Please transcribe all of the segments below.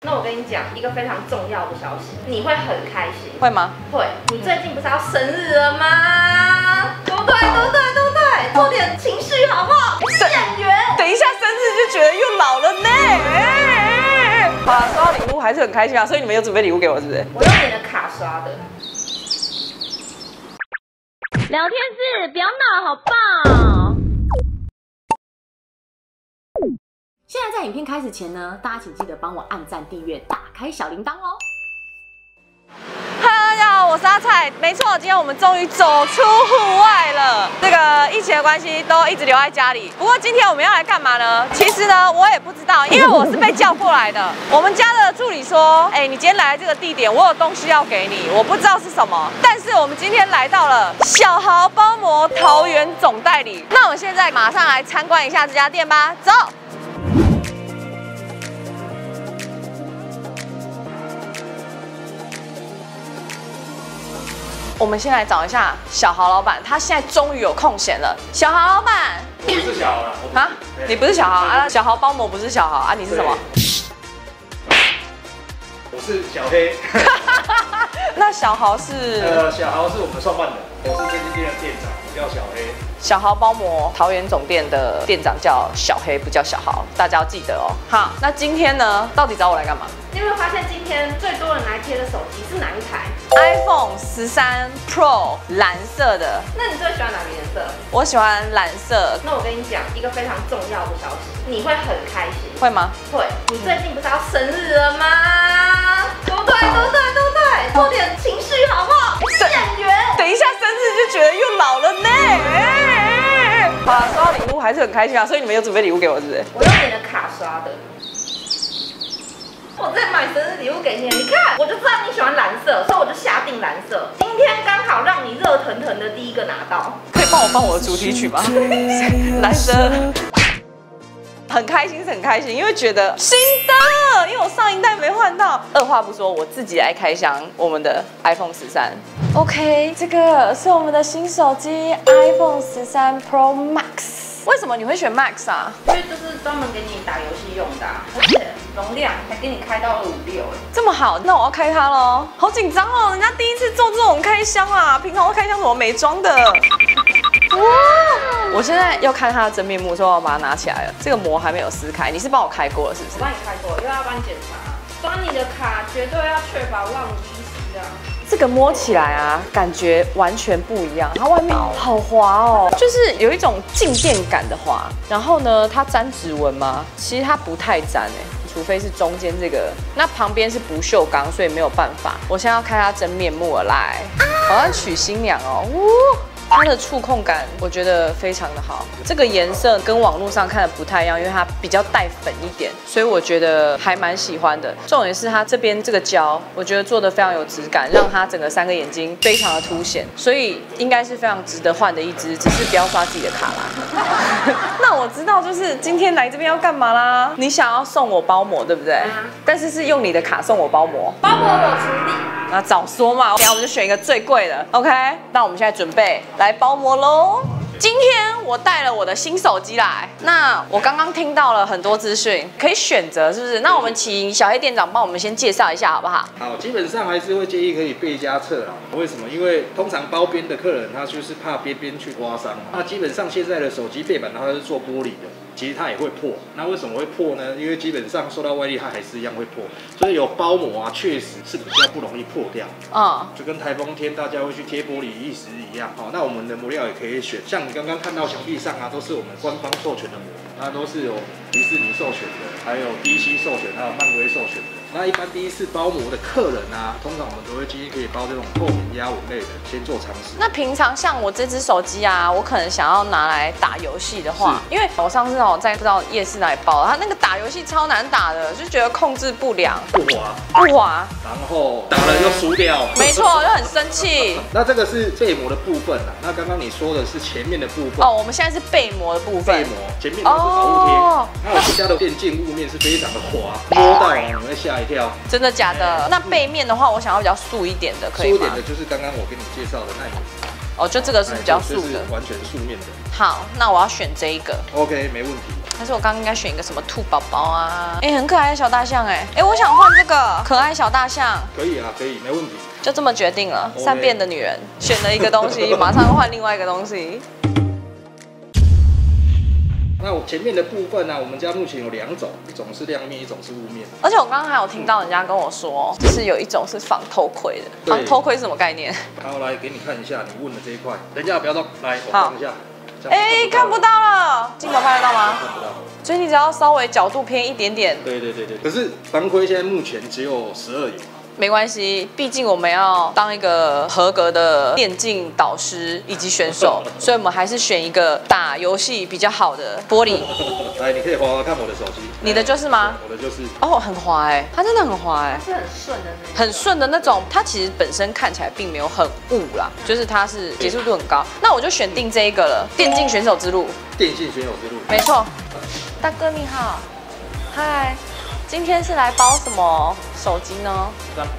那我跟你讲一个非常重要的消息，你会很开心。 会吗？ 会。你最近不是要生日了吗？对不对？做点情绪好不好？演员。 等一下生日就觉得又老了呢。好了，收到礼物还是很开心啊，所以你们有准备礼物给我是不是？ 我用你的卡刷的。 聊天室不要闹，好棒！现在在影片开始前呢，大家请记得帮我按赞、订阅、打开小铃铛哦。 Hello， 大家好，我是阿菜。没错，今天我们终于走出户外了。这个疫情的关系，都一直留在家里。不过今天我们要来干嘛呢？其实呢，我也不知道，因为我是被叫过来的。我们家的助理说，你今天来这个地点，我有东西要给你，我不知道是什么。但是我们今天来到了小豪包膜桃园总代理。那我们现在马上来参观一下这家店吧，走。我们先来找一下小豪老板，他现在终于有空闲了。小豪老板， 我不是小豪啦， 啊，你不是小豪啊？小豪包膜不是小豪啊？你是什么？ 我是小黑。 那小豪是？ 小豪是我们创办人，我是这间店的店长，我叫小黑。 小豪包膜桃园总店的店长叫小黑，不叫小豪，大家要记得哦。好，那今天呢，到底找我来干嘛？ 你有没有发现今天最多人来贴的手机是哪一台 ？iPhone 13 Pro 蓝色的。 那你最喜欢哪个颜色？ 我喜欢蓝色。 那我跟你讲一个非常重要的消息，你会很开心。 会吗？ 会。你最近不是要生日了吗？对不对？做点情绪好不好？演员。 等一下生日就觉得又老了呢。好了，收到礼物还是很开心啊，所以你们有准备礼物给我是不是？ 我用你的卡刷的。我在买生日礼物给你，你看，我就知道你喜欢蓝色，所以我就下定蓝色。今天刚好让你热腾腾的第一个拿到。 可以帮我放我的主题曲吗？蓝色。很开心是很开心，因为觉得新的，因为我上一代没换到。二话不说，我自己来开箱我们的 iPhone 13。OK， 这个是我们的新手机 iPhone 13 Pro Max。为什么你会选 Max 啊？ 因为这是专门给你打游戏用的，而且容量还给你开到256。 这么好，那我要开它咯。好紧张哦，人家第一次做这种开箱啊，平常都开箱什么美妆的。哇！我现在要看它的真面目，所以我要把它拿起来了。这个膜还没有撕开，你是帮我开过了是不是？ 我帮你开过，因为要帮你检查，刷你的卡绝对要确保万无一失啊。 这个摸起来啊，感觉完全不一样。它外面好滑哦，就是有一种静电感的滑。然后呢，它沾指纹吗？其实它不太沾除非是中间这个，那旁边是不锈钢，所以没有办法。我现在要开它真面目了，来，好像娶新娘哦，它的触控感我觉得非常的好，这个颜色跟网络上看的不太一样，因为它比较带粉一点，所以我觉得还蛮喜欢的。重点是它这边这个胶，我觉得做的非常有质感，让它整个3个眼睛非常的凸显，所以应该是非常值得换的一支，只是不要刷自己的卡啦。那我知道就是今天来这边要干嘛啦？你想要送我包膜对不对？但是是用你的卡送我包膜， 包膜我处理。 那早说嘛，等下我们就选一个最贵的 ，OK？ 那我们现在准备来包膜喽。今天我带了我的新手机来，那我刚刚听到了很多资讯，可以选择是不是？那我们请小黑店长帮我们先介绍一下好不好？ 好，基本上还是会建议可以倍加测啦。为什么？因为通常包边的客人他就是怕边边去刮伤。那基本上现在的手机背板它是做玻璃的，其实它也会破。那为什么会破呢？因为基本上受到外力它还是一样会破，所以有包膜啊，确实是比较不容易破掉。就跟台风天大家会去贴玻璃意思一样。好，那我们的膜料也可以选，像你刚刚看到墙壁上啊，都是我们官方授权的膜，那都是有迪士尼授权的，还有 DC 授权，还有漫威授权的。那一般第一次包膜的客人啊，通常我们都会建议可以包这种透明压纹类的，先做尝试。 那平常像我这只手机啊，我可能想要拿来打游戏的话，因为我上次在不知道夜市哪里包，它那个打游戏超难打的，就觉得控制不良， 不滑，然后打了又输掉， 没错，就很生气。 那这个是背膜的部分啦，那刚刚你说的是前面的部分哦，我们现在是背膜的部分， 背膜前面都是保护贴，那我们家的电竞雾面是非常的滑，摸到你会吓一跳。 真的假的？那背面的话，我想要比较素一点的，可以吗？ 素一点的就是刚刚我跟你介绍的那一哦，就这个是比较素的， 完全素面的。 好，那我要选这一个。 OK， 没问题。 还是我刚刚应该选一个什么兔宝宝啊？哎，很可爱的小大象哎，哎，我想换这个可爱小大象。 可以啊，可以，没问题。 就这么决定了，善变的女人选了一个东西，马上换另外一个东西。 那我前面的部分呢，我们家目前有2种，一种是亮面，一种是雾面。 而且我刚刚还有听到人家跟我说，就是有一种是防偷窥的。防偷窥是什么概念？ 好，来给你看一下你问的这一块，等一下不要动，来我放一下。 哎，看不到了，镜头拍得到吗？ 看不到。 所以你只要稍微角度偏一点点。 对。可是防窥现在目前只有12有。 没关系，毕竟我们要当一个合格的电竞导师以及选手，所以我们还是选一个打游戏比较好的玻璃。 来，你可以滑滑看我的手机。 你的就是吗？ 我的就是。 哦，很滑哎，它真的很滑哎， 是很顺的那种。 很顺的那种。它其实本身看起来并没有很雾啦，就是它是解析度很高。那我就选定这一个了，电竞选手之路。 电竞选手之路。 没错。大哥你好，嗨。今天是来包什么手机呢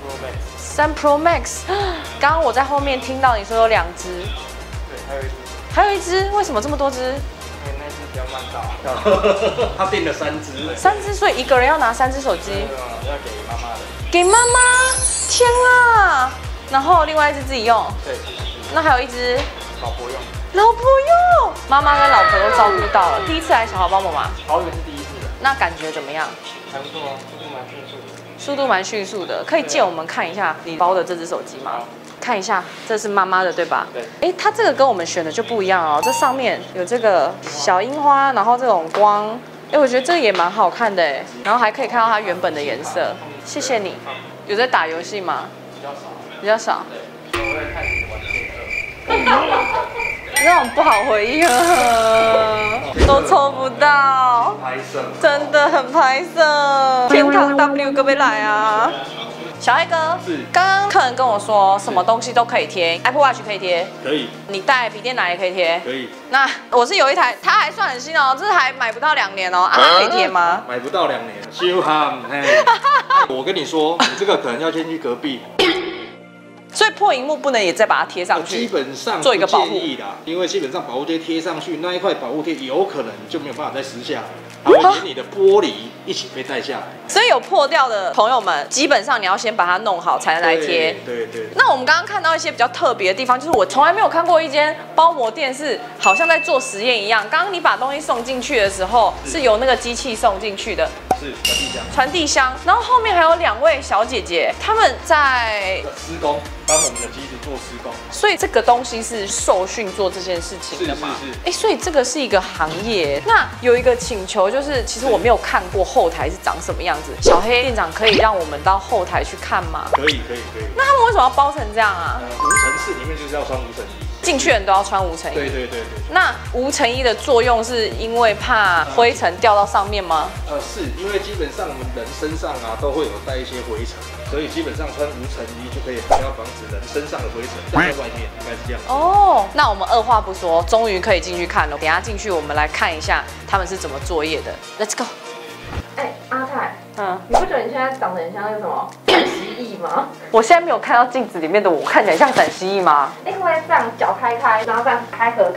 ？3 Pro Max。刚刚我在后面听到你说有2只， 对， 还有一只，为什么这么多只？ 因为那只比较慢到。 他订了3只 ，3只，所以一个人要拿3只手机。 要给妈妈的。 给妈妈？天啊！然后另外一只自己用。 对。 那还有一只老婆用。 老婆用。妈妈跟老婆都照顾到了。第一次来小豪包妈妈。 桃园是第一次的。 那感觉怎么样？ 还不错哦，速度蛮迅速的。 速度蛮迅速的，可以借我们看一下你包的这只手机吗？看一下，这是妈妈的对吧？ 对。 哎，它这个跟我们选的就不一样哦，这上面有这个小樱花，然后这种光，哎，我觉得这个也蛮好看的哎，然后还可以看到它原本的颜色。谢谢你。有在打游戏吗？ 比较少。 比较少。 对，我会看你玩电视。 那种不好回忆啊，都抽不到， 拍摄真的很拍摄。天堂 W 可不可以来啊？小爱哥， 是刚刚客人跟我说，什么东西都可以贴 ，Apple Watch 可以贴， 可以， 你带笔电来也可以贴， 可以。 那我是有一台，它还算很新哦，这还买不到2年哦，啊，它可以贴吗？ 买不到2年，修哈，我跟你说，你这个可能要先去隔壁。 所以破萤幕不能也再把它贴上去， 基本上做一个保护啦，因为基本上保护贴贴上去那一块保护贴有可能就没有办法再撕下来，它会连你的玻璃一起被带下来。 所以有破掉的朋友们，基本上你要先把它弄好才能来贴。 对。 那我们刚刚看到一些比较特别的地方，就是我从来没有看过一间包膜店是好像在做实验一样。刚刚你把东西送进去的时候，是由那个机器送进去的。 是传递箱。 传递箱，然后后面还有2位小姐姐，她们在施工，帮我们的机子做施工。 所以这个东西是受训做这件事情的嘛？ 是。 哎，所以这个是一个行业。那有一个请求就是，其实我没有看过后台是长什么样子。小黑店长可以让我们到后台去看吗？ 可以。 那他们为什么要包成这样啊？ 无尘室里面就是要穿无尘衣。 进去人都要穿无尘衣。 对。 那无尘衣的作用是因为怕灰尘掉到上面吗？ 是因为基本上我们人身上啊都会有带一些灰尘，所以基本上穿无尘衣就可以不要防止人身上的灰尘掉在外面，应该是这样。 哦，那我们二话不说，终于可以进去看了。等一下进去我们来看一下他们是怎么作业的。Let's go。 哎，阿泰，你不觉得你现在长得很像那个什么陕西裔吗？ 我现在没有看到镜子里面的我，看起来像陕西裔吗？ 因为这样脚开，然后这样开合。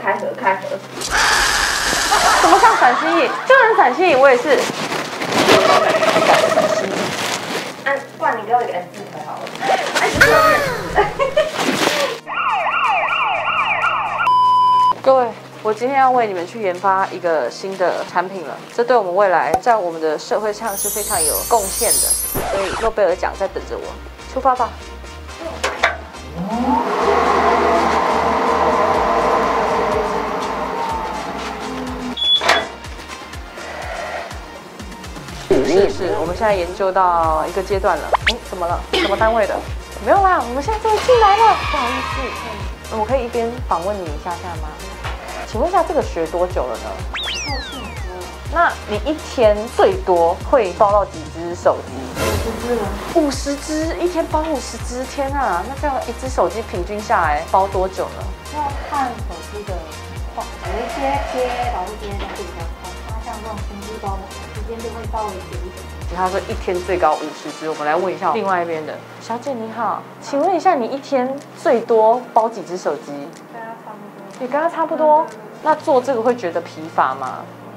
怎么像陕西裔？这个人陕西裔，我也是。 不然你给我一个 S 字头好了。 各位，我今天要为你们去研发一个新的产品了，这对我们未来在我们的社会上是非常有贡献的，所以诺贝尔奖在等着我，出发吧！是，我们现在研究到一个阶段了。怎么了？什么单位的？没有啦，我们现在终于进来了。不好意思，我可以一边访问你一下吗？请问一下，这个学多久了呢？那你一天最多会包到几只手机？50只，一天包50只，天啊！那这样一只手机平均下来包多久呢？ 要看手机的情况，有一些贴保护贴相对比较快，那像这种平均包的时间就会稍微久一点。 他说一天最高50只，我们来问一下另外一边的小姐你好，请问一下你一天最多包几只手机？ 跟他差不多。 也跟他差不多。那做这个会觉得疲乏吗？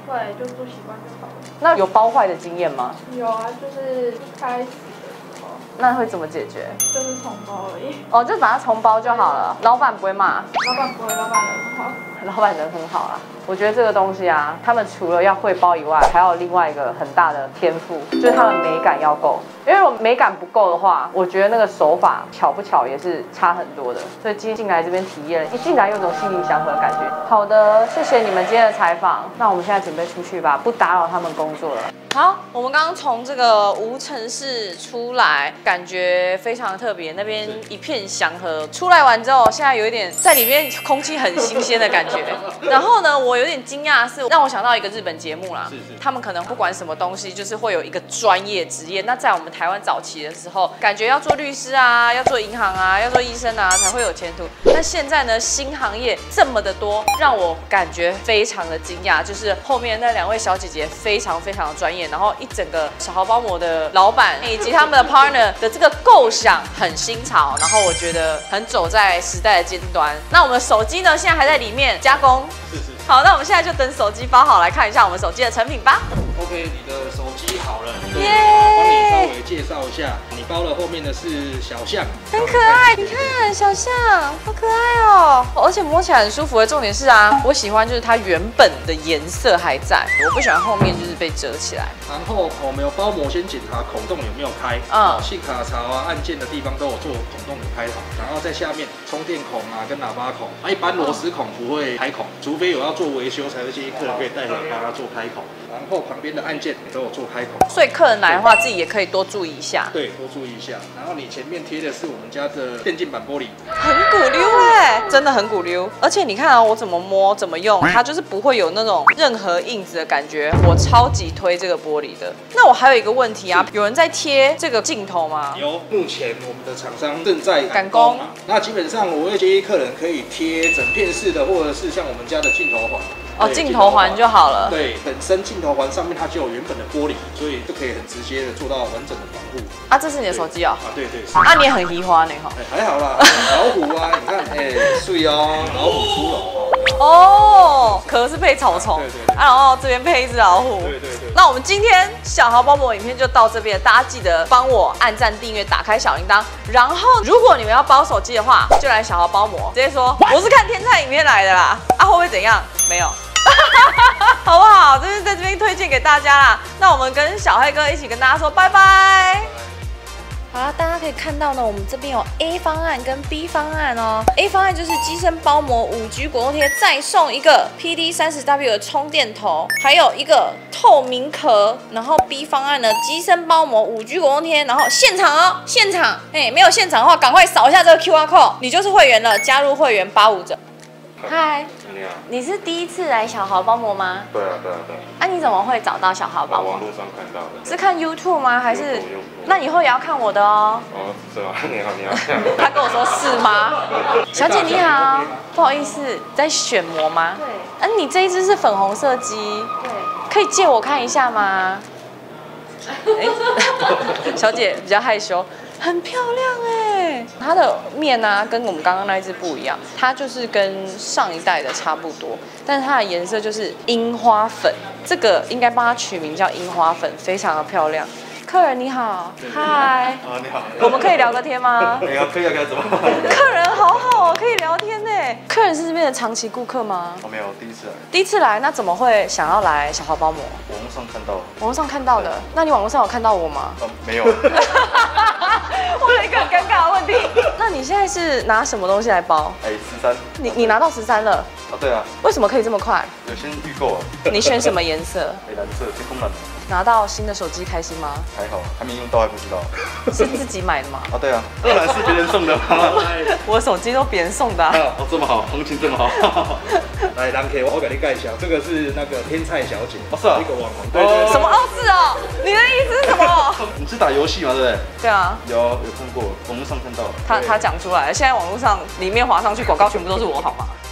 会，就做习惯就好了。 那有包坏的经验吗？ 有啊，就是一开始的时候， 那会怎么解决？ 就是重包而已。 哦，就把它重包就好了。老板不会骂？ 老板不会，老板人很好。 老板人很好啦。我觉得这个东西啊，他们除了要会包以外，还有另外一个很大的天赋，就是他们美感要够。因为我美感不够的话，我觉得那个手法巧不巧也是差很多的。所以今天进来这边体验，一进来有种心灵祥和的感觉。好的，谢谢你们今天的采访。那我们现在准备出去吧，不打扰他们工作了。好，我们刚刚从这个无尘室出来，感觉非常特别，那边一片祥和。出来完之后，现在有一点在里面空气很新鲜的感觉。然后呢，我有点惊讶的是，让我想到一个日本节目啦，他们可能不管什么东西，就是会有一个专业职业。那在我们台湾早期的时候，感觉要做律师啊，要做银行啊，要做医生啊，才会有前途。那现在呢，新行业这么的多，让我感觉非常的惊讶。就是后面那2位小姐姐非常非常的专业，然后一整个小豪包膜的老板以及他们的 partner 的这个构想很新潮，然后我觉得很走在时代的尖端。那我们的手机呢，现在还在里面加工。好，那我们现在就等手机包好来看一下我们手机的成品吧。 OK， 你的手机好了，对，帮你稍微介绍一下，你包了后面的是小象， 很可爱，你看小象，好可爱哦，而且摸起来很舒服的。重点是啊，我喜欢就是它原本的颜色还在，我不喜欢后面就是被折起来。 然后我们有包膜先检查孔洞有没有开，信卡槽啊、按键的地方都有做孔洞有开好，然后在下面充电孔啊跟喇叭孔，一般螺丝孔不会开孔，除非有要做维修才会建议客人可以带回来帮他做开孔。然后旁边的按键也都有做开孔， 所以客人来的话，自己也可以多注意一下。 对，多注意一下。然后你前面贴的是我们家的电竞版玻璃， 很鼓溜哎，真的很鼓溜。而且你看啊，我怎么摸怎么用，它就是不会有那种任何印子的感觉。我超级推这个玻璃的。那我还有一个问题啊，有人在贴这个镜头吗？ 有，目前我们的厂商正在赶工。那基本上我会建议客人可以贴整片式的，或者是像我们家的镜头环。 哦，镜头环就好了。 对，本身镜头环上面它就有原本的玻璃，所以就可以很直接的做到完整的防护。 啊，这是你的手机哦？ 啊，对。 啊，你也很喜欢呢哈。 还好啦，老虎啊，你看，碎哦，老虎出笼。 哦，壳是配草丛。对。啊，然后这边配一只老虎。 对。 那我们今天小豪包膜影片就到这边，大家记得帮我按赞、订阅、打开小铃铛。然后，如果你们要包手机的话，就来小豪包膜，直接说我是看天菜影片来的啦。啊，会不会怎样？没有。好不好？就是在这边推荐给大家啦。那我们跟小黑哥一起跟大家说拜拜。好了，大家可以看到呢，我们这边有 A 方案跟 B 方案哦。A 方案就是机身包膜5G 果冻贴，再送一个 PD30W 的充电头，还有一个透明壳。然后 B 方案呢，机身包膜5G 果冻贴，然后现场哦，现场，没有现场的话，赶快扫一下这个 QR code， 你就是会员了，加入会员85折。嗨， 你好， 你是第一次来小豪包膜吗？ 对啊。 啊，你怎么会找到小豪包膜？ 网络上看到的。 是看 YouTube 吗？还是 YouTube？ 那以后也要看我的哦。 哦，是吗？你好。 他跟我说是吗？小姐你好，不好意思，在选膜吗？ 对。 你这一只是粉红色机， 对。 可以借我看一下吗？小姐比较害羞。很漂亮哎，它的面啊跟我们刚刚那一只不一样，它就是跟上一代的差不多，但是它的颜色就是樱花粉，这个应该帮它取名叫樱花粉，非常的漂亮。客人你好，嗨， 啊你好， 我们可以聊个天吗？ 可以啊，怎么？ 客人好好哦，可以聊天呢。客人是这边的长期顾客吗？ 哦，没有，第一次来。 第一次来，那怎么会想要来小豪包膜？ 网络上看到。 网络上看到的，那你网络上有看到我吗？ 哦，没有。 问了一个很尴尬的问题。那你现在是拿什么东西来包 ？13。 你拿到13了？ 哦，对啊。 为什么可以这么快？ 有先预购啊。 你选什么颜色？ 蓝色，天空蓝。 拿到新的手机开心吗？ 还好，还没用到还不知道。 是自己买的吗？ 啊，对啊，当然是别人送的。 我手机都别人送的。 哦，这么好，行情这么好。 来，狼 K， 我给你介绍，这个是那个天菜小姐， 哦是啊， 一个网红。对。 什么哦是哦？你的意思是什么？ 你是打游戏吗？对不对？ 对啊。 有看过，网络上看到。 他讲出来了，现在网络上里面滑上去广告全部都是我，好吗？